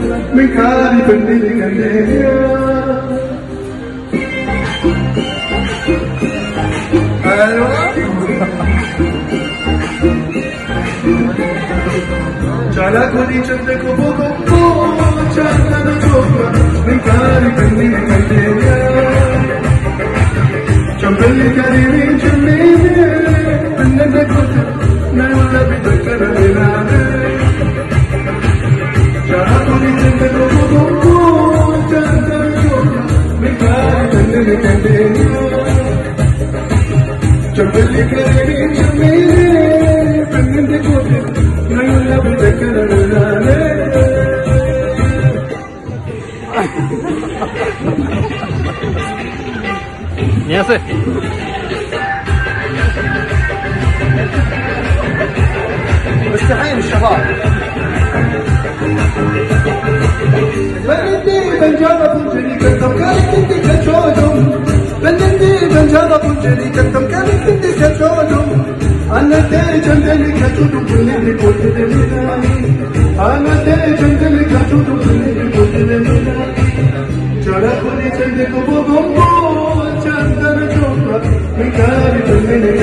മിക്കാരി പെണ്ണിന് കണ്ടേ ചാലാകുരി ചന്തക്ക് പോകുമ്പോ ചന്ദന ചോക്ക മിക്കാരി പെണ്ണിന് കണ്ടേ ചമ്പല്ലി കരീനി ചുണ്ണീനെ പെണ്ണിന്റെ കൊത്ത് നല്ല വിതക്കരവിലാണ് ചാലാകുരി ചന്തക്ക് പോകുമ്പോ ചന്ദന ചോക്ക മിക്കാരി പെണ്ണിന് കണ്ടേ ചമ്പല്ലി കരീനി ചുണ്ണീനെ പെണ്ണിന്റെ കൊത്ത് നല്ല വിതക്കരവിലാണ് Yes. مستحيل الشباب بندي بنجرب وجري كتم كانت انت كجودهم بندي بنجرب وجري كتم كانت انت كجودهم انا تيج عندي كجود كل اللي قلت لي انا تيج عندي كجود كل اللي قلت لي جرى كل شيء كبوبو चंदन चौका मिकारी चंदन